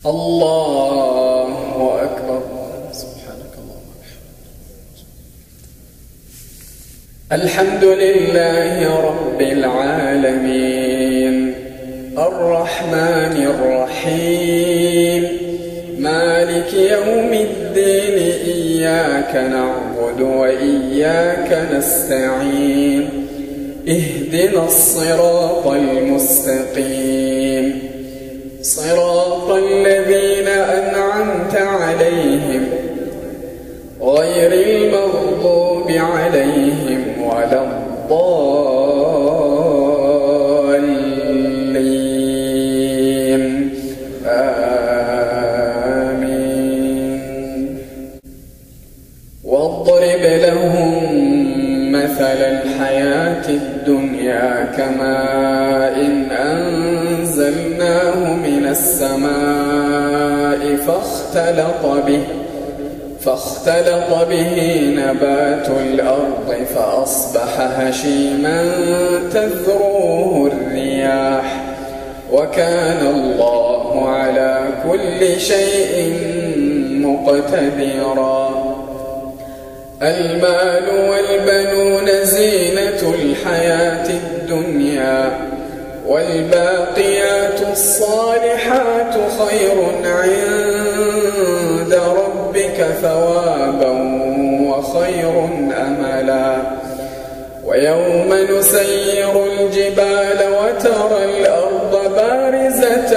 الله أكبر. سبحانك اللهم وبحمدك. الحمد لله رب العالمين الرحمن الرحيم مالك يوم الدين إياك نعبد وإياك نستعين اهدنا الصراط المستقيم صراط الذين أنعمت عليهم غير المغضوب عليهم ولا الضالين آمين. واضرب لهم مثل الحياة الدنيا كماء أنزلناه من السماء فاختلط به نبات الأرض فأصبح هشيما تذروه الرياح وكان الله على كل شيء مقتدرا. المال والبنون زينة الحياة الدنيا والباقيات الصالحات خير عند ربك ثوابا وخير أملا. ويوم نسير الجبال وترى الأرض بارزة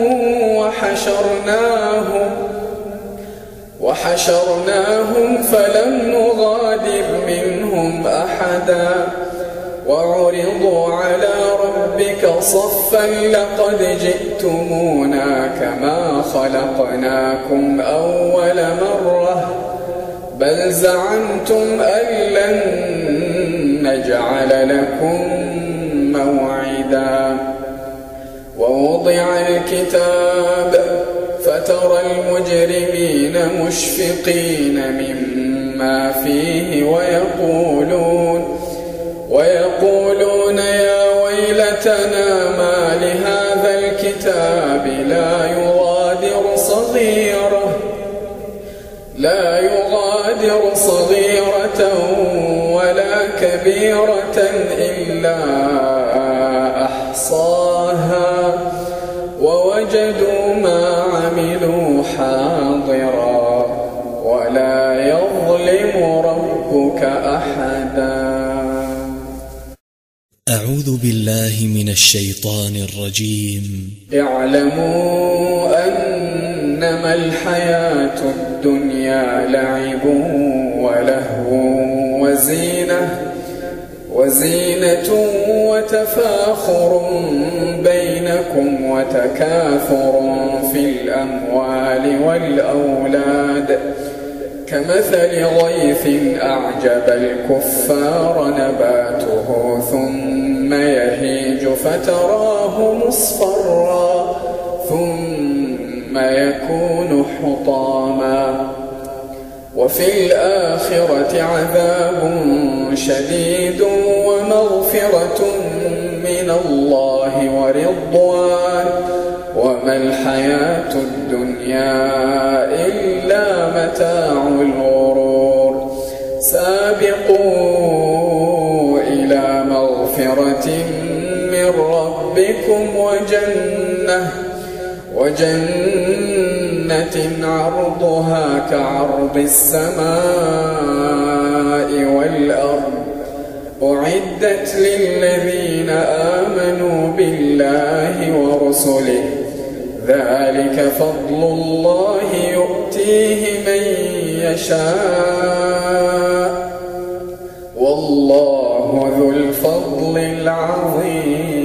وحشرناهم فلم نغادر منهم أحدا وعرضوا على ربك صفا لقد جئتمونا كما خلقناكم أول مرة بل زعمتم أن لن نجعل لكم موعدا. ووضع الكتاب فترى المجرمين مشفقين مما فيه ويقولون يا ويلتنا ما لهذا الكتاب لا يغادر صغيرة ولا كبيرة إلا أحصاها ووجدوا ما عملوا حاضرا ولا يظلم ربك أحدا. أعوذ بالله من الشيطان الرجيم. اعلموا أنما الحياة الدنيا لعب ولهو وزينة وتفاخر بينكم وتكاثر في الأموال والأولاد كمثل غيث أعجب الكفار نباته ثم يهيج فتراه مصفرا ثم يكون حطاما وفي الآخرة عذاب شديد ومغفرة من الله ورضوان وما الحياة الدنيا إلا متاع الغرور. سابقوا إلى مغفرة من ربكم وجنة عرضها كعرض السماء والأرض أعدت للذين آمنوا بالله ورسله ذلك فضل الله يؤتيه من يشاء والله ذو الفضل العظيم.